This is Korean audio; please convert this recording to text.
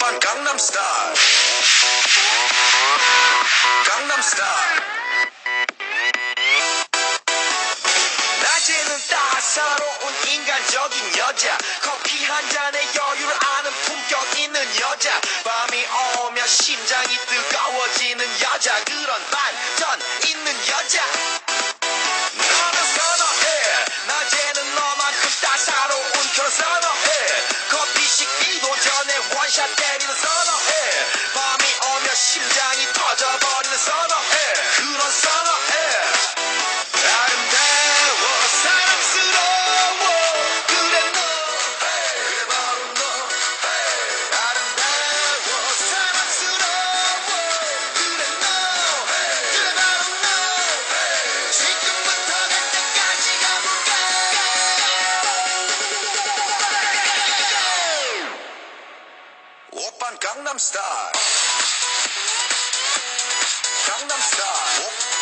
오빤 강남스타일. 강남스타일. 낮에는 따사로운 인간적인 여자, 커피 한 잔에 여유를 아는 품격 있는 여자, 밤이 오면 심장이 뜨거워지는 여자, 그런 반전 있는 여자. 너는 선호해. 낮에는 너만큼 따사로운 그런 선호해. 커피 식기도 전에 원샷 때리는 선호해. 밤이 오면 심장이 터져버리는 선호해. 그런 선호해. 아름다워 사랑스러워. 그래 너, 그래 바로 너. 아름다워 사랑스러워. 그래 너, 그래 바로 너. 지금부터 갈 때까지 가볼까. 오빤 강남스타일. 강남스타일.